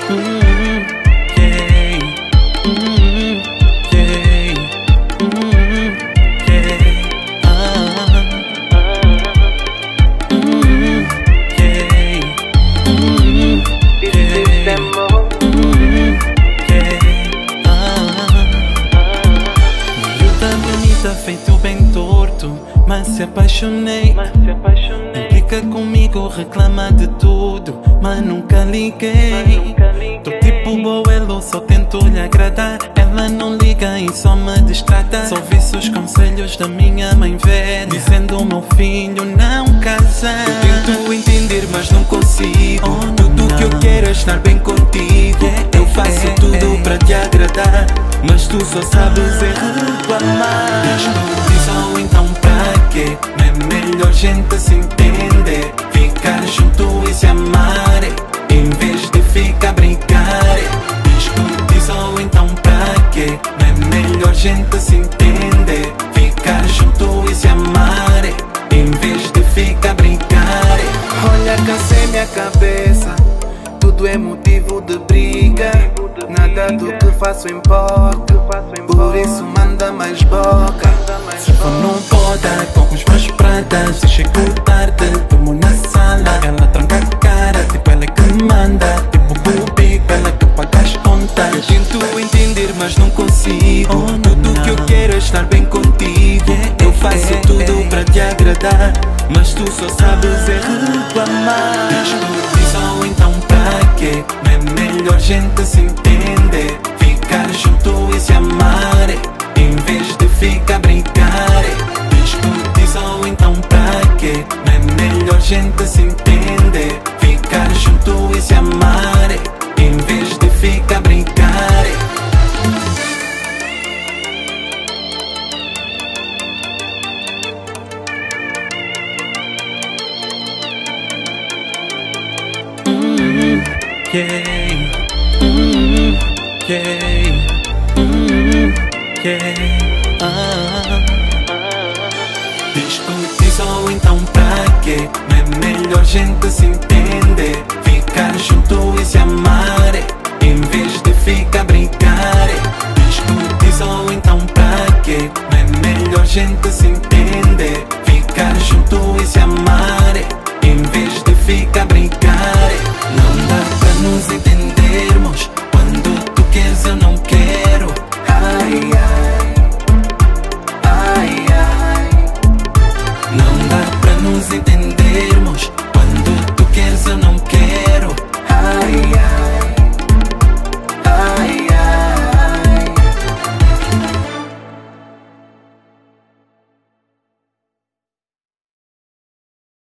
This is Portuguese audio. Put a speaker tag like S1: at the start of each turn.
S1: Yeah. Feito bem torto, mas se apaixonei. Implica comigo, reclama de tudo, mas nunca liguei. Tô tipo Boelo, só tento lhe agradar. Ela não liga e só me distrata. Só vi os conselhos da minha mãe velha, dizendo meu filho não casar.
S2: Eu tento entender, mas não consigo. Tudo que eu quero é estar bem contigo. Eu faço tudo pra te agradar, mas tu só sabes reclamar.
S1: Discutir, então pra quê? Não é melhor gente se entender, ficar junto e se amar, em vez de ficar a brincar. Discutir, então pra quê? Não é melhor gente se entender, ficar junto e se amar, em vez de ficar a brincar.
S2: Olha, cansei minha cabeça, tudo é motivo de briga. Nada do que faço importa, por isso manda mais boca.
S1: Se for não pode, com os meus pratas, se chego tarde, durmo na sala. Ela tranca a cara, tipo ela é que manda, tipo Bubi, ela que paga as contas.
S2: Eu tento entender, mas não consigo. Tudo que eu quero é estar bem contigo. Eu faço tudo pra te agradar, mas tu só sabes reclamar.
S1: Discutir, então pra quê? Não é melhor gente se entender, ficar junto e se amar, em vez de ficar a brincar. Discutir, então pra quê? Não é melhor gente se entender, ficar junto e se amar, em vez de ficar a brincar. Discutir, então pra quê? Não é melhor gente se entender, ficar junto e se amar, em vez de ficar a brincar. Discutir, então pra quê? Não é melhor gente se entender, ficar junto e se amar.